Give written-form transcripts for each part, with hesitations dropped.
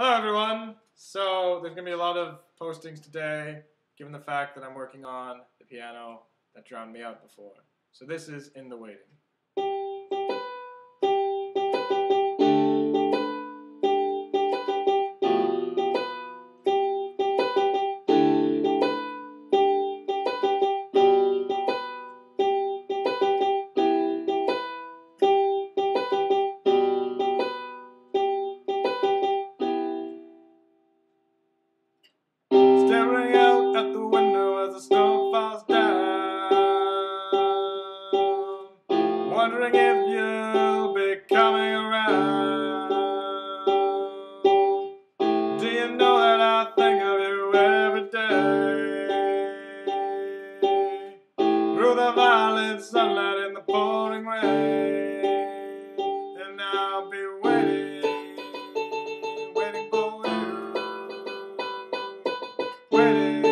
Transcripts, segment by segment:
Hello everyone! So there's going to be a lot of postings today, given the fact that I'm working on the piano that drowned me out before. So this is In the Waiting. Staring out at the window as the snow falls down, wondering if you'll be coming around. Do you know that I think of you every day? Through the violet sunlight in the pouring rain, and I'll be waiting for you. Waiting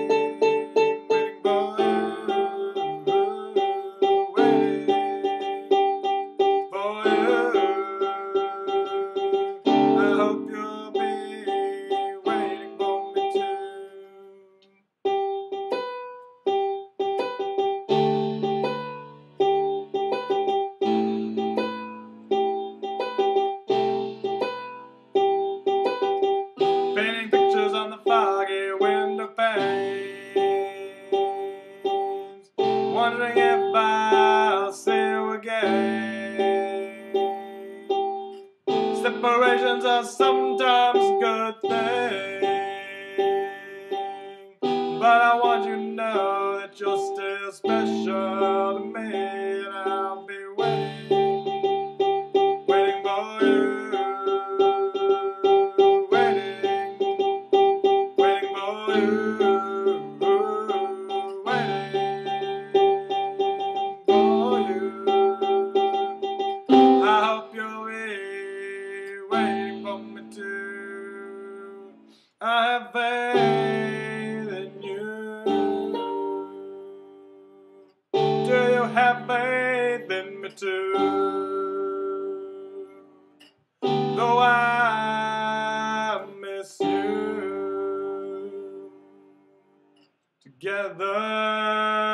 for you, waiting for you. I hope you'll be waiting for me too. Painting pictures on the foggy window panes, wondering if I'll see you again. Separations are sometimes a good thing, but I want you to know that you're still special to me, and I'll be waiting for you. I hope you'll be waiting for me too. I have faith in you. Do you have faith in me too? Though I miss you, together